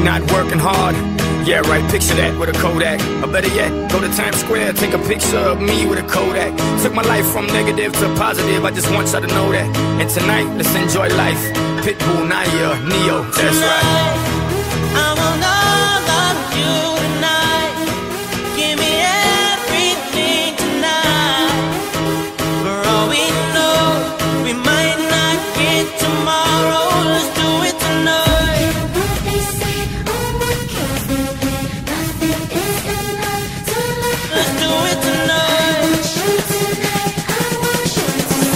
not working hard. Yeah, right, picture that with a Kodak. Or better yet, go to Times Square, take a picture of me with a Kodak. Took my life from negative to positive, I just want y'all to know that. And tonight, let's enjoy life. Pitbull, Naya, Neo, that's right. I want all of you tonight. Give me everything tonight. For all we know, we might not get tomorrow. Let's do it tonight. What they say, oh my God, nothing is enough to love. Let's do it tonight. I want you tonight. I want you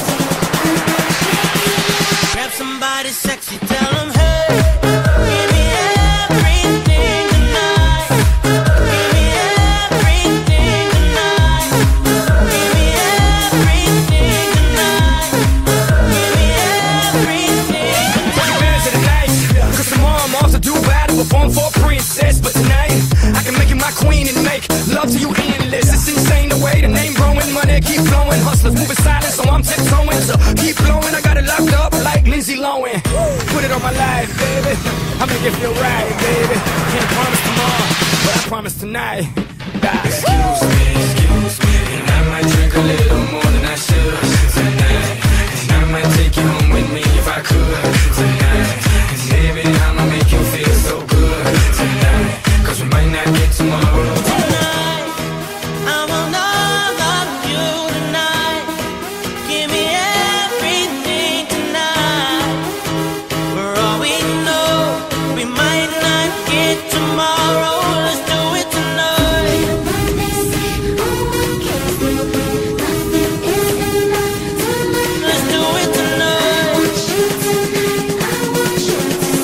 tonight. Grab somebody sexy, tell them hey. Give me everything tonight. Give me everything tonight. Give me everything tonight. Give me everything. Take advantage of the night, cause tomorrow I'm off to do battle, perform for a princess. But tonight, I can make you my queen and make love to you endless. It's insane the way the name growing, money keep flowing. Hustlers moving silent, so I'm tiptoeing. So keep blowing, I got it locked up like Lindsay Lohan. Put it on my life, baby. I make it feel right, baby. Can't promise tomorrow, but I promise tonight. Excuse me, and I might drink a little more than I should tonight. And I might take you home with me if I could tonight. And baby, I'ma make you feel so good tonight. Cause we might not get tomorrow. Tonight, I want all of you tonight. Give me everything tonight. For all we know, we might not get tomorrow. Let's do it tonight. What they say, oh my God, nothing is enough to love. Let's do it I tonight. want you tonight. I want you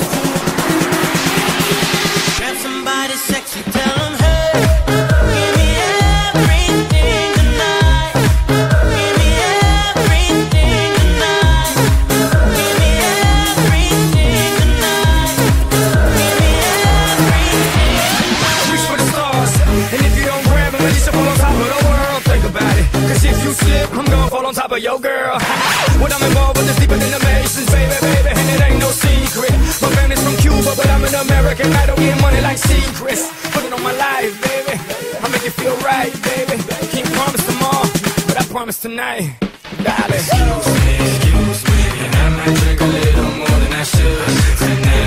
tonight. Grab somebody sexy, tell them hey. Give me everything tonight. Give me everything tonight. Give me everything tonight. Give me everything. Reach for the stars, and if you don't grab them, at least you fall on top of the world. Think about it, cause if you slip, I'm gonna fall on top of your girl. What I'm involved with is deeper than the Masons, baby, baby, and it ain't no secret. My family's from Cuba, but I'm an American. I don't get money like secrets. Put it on my life, baby. I make it feel right, baby. Can't promise tomorrow, but I promise tonight, darling. Excuse me, and I might drink a little more than I should tonight.